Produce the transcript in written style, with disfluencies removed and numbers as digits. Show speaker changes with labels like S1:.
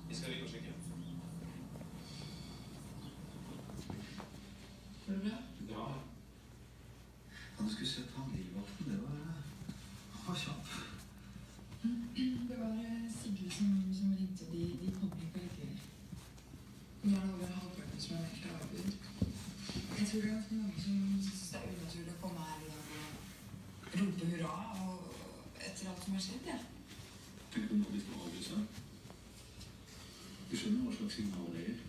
S1: Vi skal ringe og sjekke.
S2: Går det bra?
S1: Ja.
S3: Ja, du skulle sett han livvakten, det var kjapp.
S2: Det var Sigrid som ringte. De kommer ikke likevel. Nå er det over halvparten som er meldt avbud. Jeg tror det er ganske mange som synes det er unaturlig å komme her i dag og rope hurra og etter alt som har skjedd, ja.
S3: Tenk om nå de skal avlyse. Du skjønner hva slags signal det gir.